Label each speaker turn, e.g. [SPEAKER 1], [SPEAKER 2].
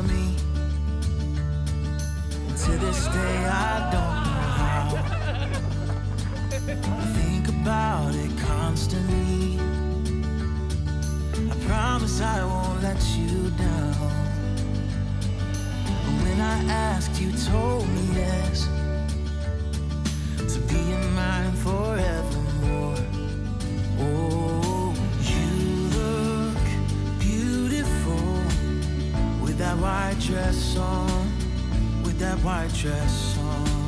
[SPEAKER 1] me. And to this day I don't know how. I think about it constantly. I promise I won't let you down. But when I asked, you told me yes, to be in mine forevermore. Oh, you look beautiful with that white dress on, with that white dress on.